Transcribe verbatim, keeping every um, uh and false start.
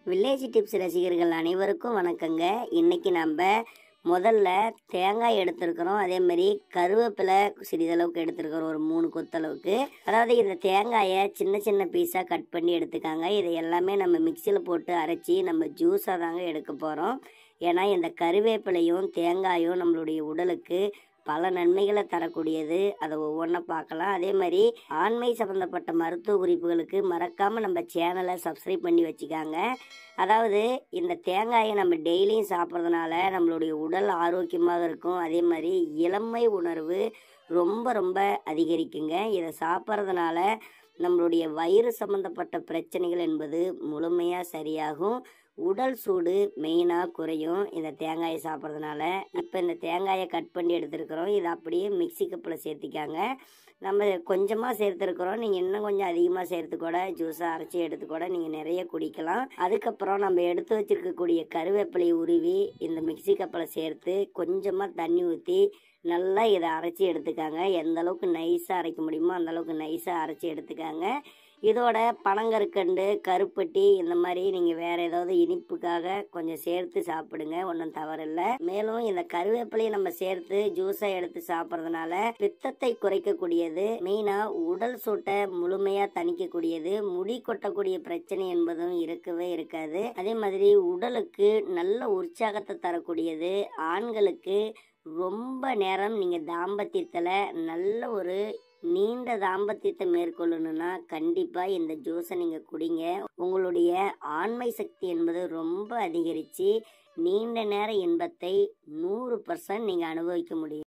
Village tips ரசிகர்கள் அனைவருக்கும் வணக்கங்க. இன்னைக்கு நம்ம முதல்ல தேங்காய் எடுத்துருக்கிறோம். அதே மாதிரி கருவேப்பிலை சிறிதளவுக்கு எடுத்துருக்கிறோம், ஒரு மூணு கொத்தளவுக்கு. அதாவது இந்த தேங்காயை சின்ன சின்ன பீஸாக கட் பண்ணி எடுத்துக்காங்க. இதை எல்லாமே நம்ம மிக்சியில் போட்டு அரைச்சி நம்ம ஜூஸாக தாங்க எடுக்க போகிறோம். ஏன்னா இந்த கருவேப்பிலையும் தேங்காயும் நம்மளுடைய உடலுக்கு பல நன்மைகளை தரக்கூடியது. அதை ஒவ்வொன்றா பார்க்கலாம். அதே மாதிரி ஆண்மை சம்மந்தப்பட்ட மருத்துவ குறிப்புகளுக்கு மறக்காமல் நம்ம சேனலை சப்ஸ்கிரைப் பண்ணி வச்சுக்காங்க. அதாவது இந்த தேங்காயை நம்ம டெய்லியும் சாப்பிட்றதுனால நம்மளுடைய உடல் ஆரோக்கியமாக இருக்கும். அதே மாதிரி இளமை உணர்வு ரொம்ப ரொம்ப அதிகரிக்குங்க. இதை சாப்பிட்றதுனால நம்மளுடைய வயிறு சம்மந்தப்பட்ட பிரச்சனைகள் என்பது முழுமையாக சரியாகும். உடல் சூடு மெயினாக குறையும் இந்த தேங்காயை சாப்பிட்றதுனால. இப்போ இந்த தேங்காயை கட் பண்ணி எடுத்துருக்கிறோம். இதை அப்படியே மிக்சி கப்பில் சேர்த்திக்காங்க. நம்ம கொஞ்சமாக சேர்த்துருக்குறோம். நீங்கள் இன்னும் கொஞ்சம் அதிகமாக சேர்த்து கூட ஜூஸாக அரைச்சி எடுத்து கூட நீங்கள் நிறைய குடிக்கலாம். அதுக்கப்புறம் நம்ம எடுத்து வச்சுருக்கக்கூடிய கருவேப்பிலையை உருவி இந்த மிக்சி கப்பில் சேர்த்து கொஞ்சமாக தண்ணி ஊற்றி நல்லா இதை அரைச்சி எடுத்துக்காங்க. எந்த அளவுக்கு நைஸாக அரைக்க முடியுமோ அந்த அளவுக்கு நைஸாக அரைச்சி எடுத்துக்காங்க. இதோட பனங்கற்கண்டு, கருப்பட்டி இந்த மாதிரி நீங்கள் வேறு ஏதாவது இனிப்புக்காக கொஞ்சம் சேர்த்து சாப்பிடுங்க, ஒன்றும் தவறில்லை. மேலும் இந்த கருவேப்பிலையை நம்ம சேர்த்து ஜூஸாக எடுத்து சாப்பிட்றதுனால பித்தத்தை குறைக்கக்கூடியது, மெயினாக உடல் சூட்டை முழுமையாக தணிக்கக்கூடியது, முடி கொட்டக்கூடிய பிரச்சனை என்பதும் இருக்கவே இருக்காது. அதே மாதிரி உடலுக்கு நல்ல உற்சாகத்தை தரக்கூடியது. ஆண்களுக்கு ரொம்ப நேரம் நீங்கள் தாம்பத்தியத்தில் நல்ல ஒரு நீண்ட தாம்பத்தியத்தை மேற்கொள்ளணும்னா கண்டிப்பாக இந்த ஜூஸை நீங்கள் குடிங்க. உங்களுடைய ஆண்மை சக்தி என்பது ரொம்ப அதிகரித்து நீண்ட நேர இன்பத்தை நூறு பர்சன்ட் நீங்கள் அனுபவிக்க முடியும்.